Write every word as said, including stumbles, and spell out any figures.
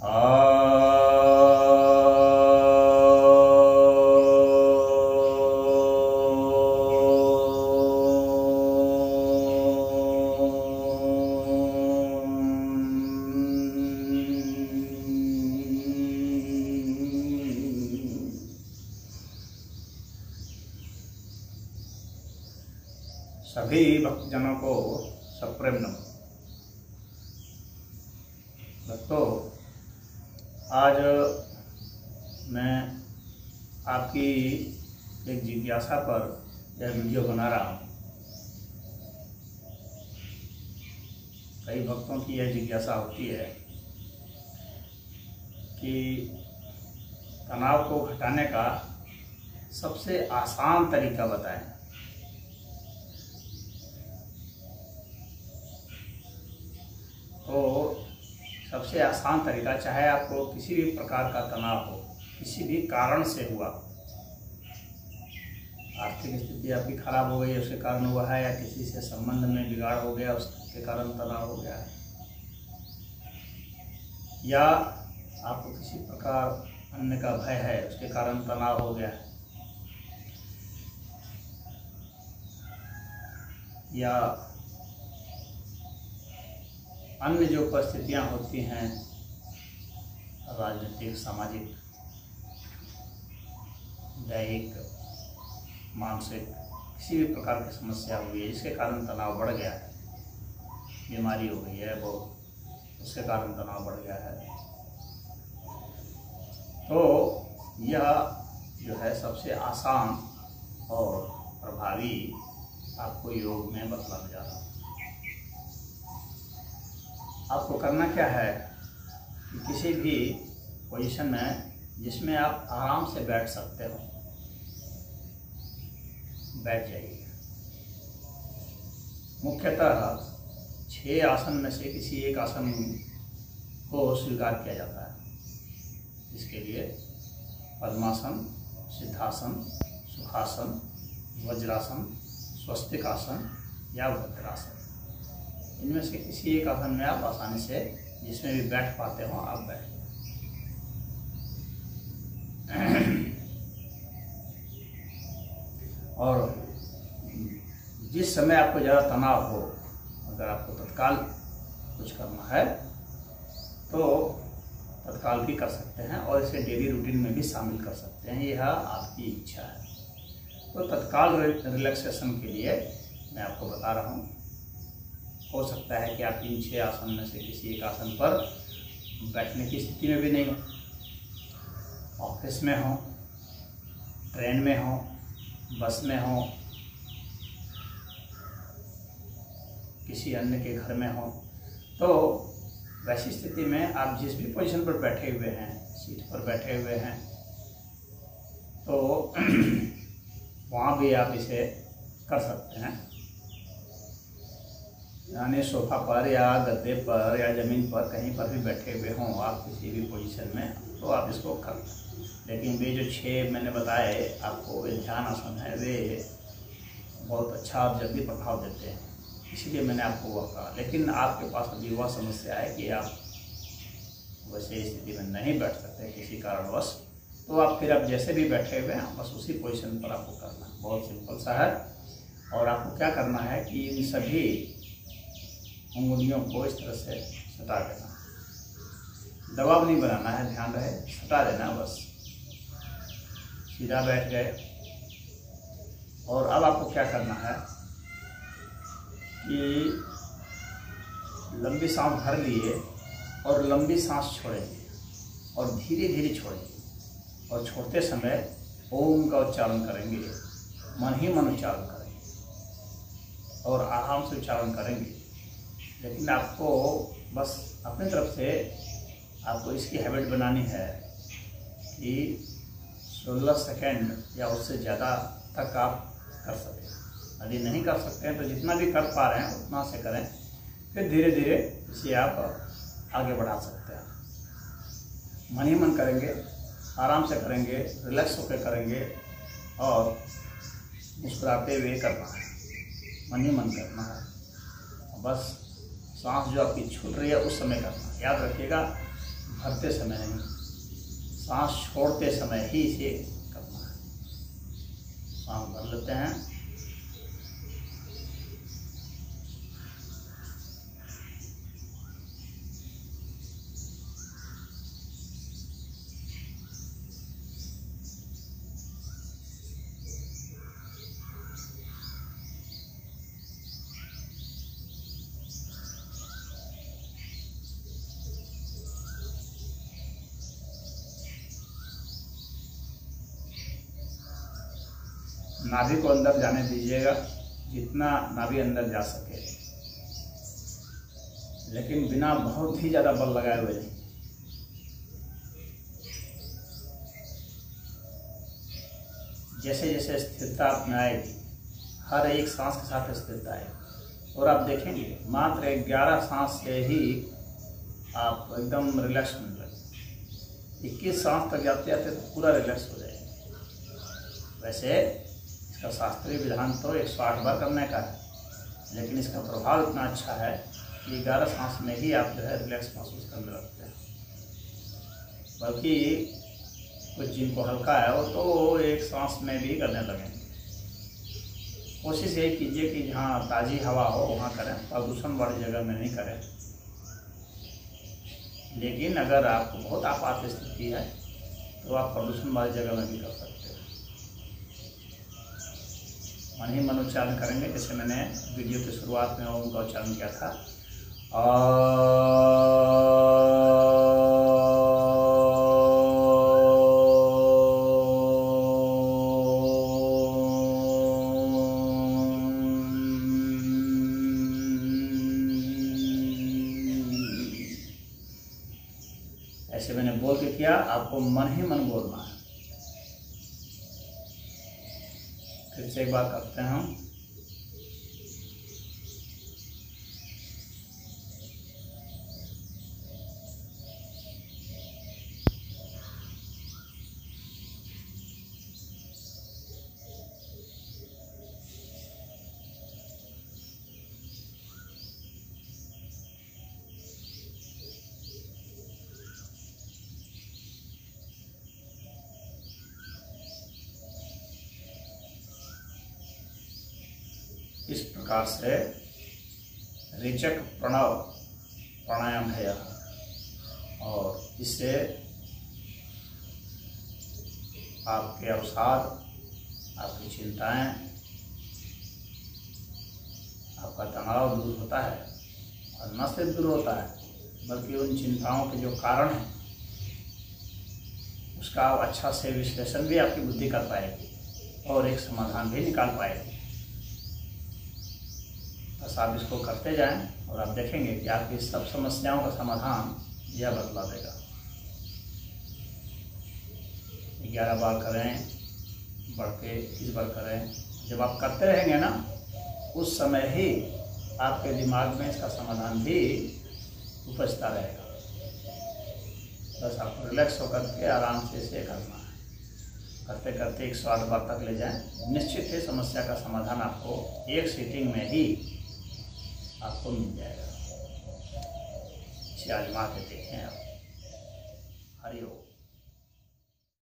सभी भक्तजनों को सप्रेम नमः। भक्तों, आज मैं आपकी एक जिज्ञासा पर यह वीडियो बना रहा हूँ। कई भक्तों की यह जिज्ञासा होती है कि तनाव को घटाने का सबसे आसान तरीका बताएं। तो सबसे आसान तरीका, चाहे आपको किसी भी प्रकार का तनाव हो, किसी भी कारण से हुआ, आर्थिक स्थिति आपकी खराब हो गई उसके कारण हुआ है, या किसी से संबंध में बिगाड़ हो गया उसके कारण तनाव हो गया है, या आपको किसी प्रकार अन्य का भय है उसके कारण तनाव हो गया है, या अन्य जो परिस्थितियां होती हैं राजनीतिक, सामाजिक, दैहिक, मानसिक, किसी भी प्रकार की समस्या हुई है जिसके कारण तनाव बढ़ गया है, बीमारी हो गई है वो, उसके कारण तनाव बढ़ गया है, तो यह जो है सबसे आसान और प्रभावी आपको योग में बतलाने जा रहा हूँ। आपको करना क्या है कि किसी भी पोजीशन में जिसमें आप आराम से बैठ सकते हो, बैठ जाइए। मुख्यतः छह आसन में से किसी एक आसन को स्वीकार किया जाता है, इसके लिए पद्मासन, सिद्धासन, सुखासन, वज्रासन, स्वस्तिक आसन या वज्रासन, इनमें से किसी एक आसन में आप आसानी से जिसमें भी बैठ पाते हो आप बैठ। और जिस समय आपको ज़्यादा तनाव हो, अगर आपको तत्काल कुछ करना है तो तत्काल भी कर सकते हैं और इसे डेली रूटीन में भी शामिल कर सकते हैं, यह आपकी इच्छा है। तो तत्काल रिलैक्सेशन के लिए मैं आपको बता रहा हूँ। हो सकता है कि आप इन छह आसन में से किसी एक आसन पर बैठने की स्थिति में भी नहीं हो, ऑफिस में हो, ट्रेन में हो, बस में हो, किसी अन्य के घर में हो, तो वैसी स्थिति में आप जिस भी पोजीशन पर बैठे हुए हैं, सीट पर बैठे हुए हैं, तो वहाँ भी आप इसे कर सकते हैं। यानी सोफा पर या गद्दे पर या ज़मीन पर कहीं पर भी बैठे हुए हों आप किसी भी पोजीशन में, तो आप इसको कर लें। लेकिन वे जो छः मैंने बताए आपको, वे ध्यान आसन है, वे बहुत अच्छा और जल्दी प्रभाव देते हैं, इसलिए मैंने आपको वह कहा। लेकिन आपके पास अभी वह समस्या है कि आप वैसे स्थिति में नहीं बैठ सकते किसी कारणवश, तो आप फिर आप जैसे भी बैठे हुए हैं बस उसी पोजीशन पर आपको करना है। बहुत सिंपल सा है। और आपको क्या करना है कि इन सभी उंगलियों को इस तरह से सटा देना, दबाव नहीं बनाना है, ध्यान रहे, सटा देना बस। सीधा बैठ गए। और अब आपको क्या करना है कि लंबी सांस भर लिए और लंबी सांस छोड़ेंगे और धीरे धीरे छोड़ेंगे, और छोड़ते समय ओम का उच्चारण करेंगे, मन ही मन उच्चारण करेंगे और आराम से उच्चारण करेंगे। लेकिन आपको बस अपनी तरफ से आपको इसकी हैबिट बनानी है कि सोलह सेकेंड या उससे ज़्यादा तक आप कर सकें। यदि नहीं कर सकते हैं तो जितना भी कर पा रहे हैं उतना से करें, फिर धीरे धीरे इसे आप आगे बढ़ा सकते हैं। मन ही मन करेंगे, आराम से करेंगे, रिलैक्स होकर करेंगे और मुस्कुराते हुए करना है, मन ही मन करना है। बस सांस जो आपकी छूट रही है उस समय करना है। याद रखिएगा, भरते समय नहीं, सांस छोड़ते समय ही इसे करना है। सांस भर लेते हैं, नाभि को अंदर जाने दीजिएगा जितना नाभि अंदर जा सके, लेकिन बिना बहुत ही ज़्यादा बल लगाए हुए नहीं। जैसे जैसे स्थिरता आप में आएगी, हर एक सांस के साथ स्थिरता आएगी, और आप देखेंगे मात्र ग्यारह सांस से ही आप एकदम रिलैक्स होने लगे। इक्कीस सांस तक जाते जाते तो पूरा रिलैक्स हो जाएगा। वैसे इसका शास्त्रीय विधान तो एक सौ आठ बार करने का है, लेकिन इसका प्रभाव इतना अच्छा है कि ग्यारह सांस में ही आप जो है रिलैक्स महसूस करने लगते हैं। बल्कि कुछ जिनको हल्का है वो तो एक सांस में भी करने लगेंगे। कोशिश यही कीजिए कि जहाँ ताज़ी हवा हो वहाँ करें, प्रदूषण वाली जगह में नहीं करें। लेकिन अगर आपको बहुत आपात स्थिति है तो आप प्रदूषण वाली जगह में भी कर सकते हैं। मन ही मन उच्चारण करेंगे, जैसे मैंने वीडियो की शुरुआत में ओम का उच्चारण किया था। ऐसे मैंने बोल के किया, आपको मन ही मन बोलना है। फिर से एक बार करते हैं हम। इस प्रकार से रेचक प्रणव प्राणायाम है यह, और इससे आपके अवसाद, आपकी चिंताएं, आपका तनाव दूर होता है। और न सिर्फ दूर होता है बल्कि उन चिंताओं के जो कारण हैं उसका आप अच्छा से विश्लेषण भी आपकी बुद्धि कर पाएगी और एक समाधान भी निकाल पाएगी। बस आप इसको करते जाएं और आप देखेंगे कि आपकी सब समस्याओं का समाधान यह बतला देगा। ग्यारह बार करें, बढ़ के इक्कीस बार करें। जब आप करते रहेंगे ना, उस समय ही आपके दिमाग में इसका समाधान भी उपजता रहेगा। बस आपको रिलैक्स होकर के आराम से इसे करना है। करते करते एक सौ आठ बार तक ले जाएं। निश्चित ही समस्या का समाधान आपको एक सीटिंग में ही आपको मिल जाएगा। इसे आजमा के देखें आप। हरि ओम।